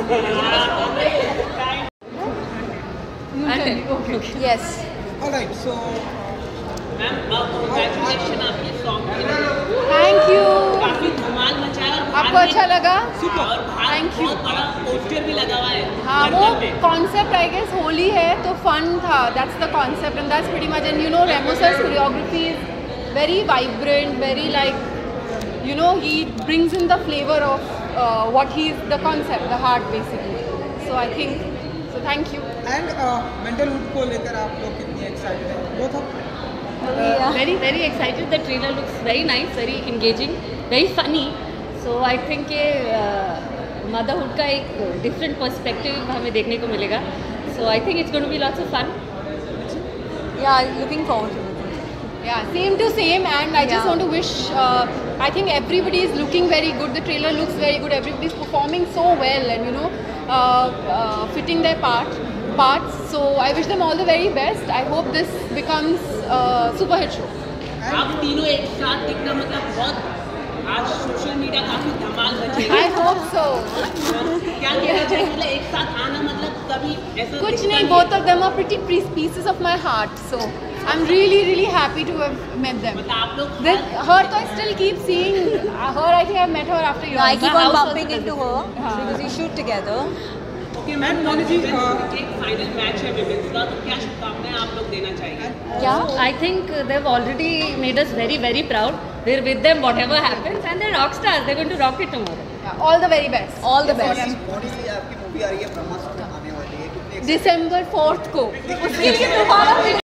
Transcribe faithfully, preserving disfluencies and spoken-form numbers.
Okay. Yes. All right. So, ma'am congratulations आपके song के लिए Thank you. काफी धमाल मचा है और आपको अच्छा लगा? और Thank you. बहुत बड़ा पोस्टर भी लगा हुआ है हाँ वो कॉन्सेप्ट आई गेस होली है तो फन था, that's the concept and that's pretty much and you know Remo sir's choreography is very vibrant, very like you know he brings in the flavor of uh, what he is, the concept, the heart basically. So I think so. Thank you. and uh, मेंटलहुड को लेकर आप लोग कितनी excited हैं? Both of Uh, very very excited. The trailer looks very nice, very engaging, very funny. So I think ये motherhood का एक different perspective हमें देखने को मिलेगा. So I think it's going to be lots of fun. Yeah, looking forward to it. Yeah, same to same, and I just Yeah. want to wish. Uh, I think everybody is looking very good. The trailer looks very good. Everybody is performing so well, and you know, uh, uh, fitting their part parts. So I wish them all the very best. I hope this becomes a super hit show. आप तीनों एक साथ दिखना मतलब बहुत आज social media काफी धमाल मचेगा I hope so. क्या कहना चाहिए मतलब एक साथ आना मतलब कभी ऐसा कुछ दिखता नहीं, both of them are pretty pre- pieces of my heart. So I'm really really happy to have met them. मतलब आप लोग This, her, though, I still keep seeing her. I think I've met her after yours. No, I keep on house bumping into her because we shoot together. Okay ma'am And Moni ji, एक final match है women's का तो क्या शुभकामनाएं आप लोग देना चाहिए Yeah, I think they've already made us very very proud. We're with them whatever happens, and they're rock stars. They're going to rock it tomorrow. Yeah, all the very best. All the best. Body से आपकी movie आ रही है ब्रह्मास्त्र आने वाली है कितनी December fourth को उसके लिए दोबारा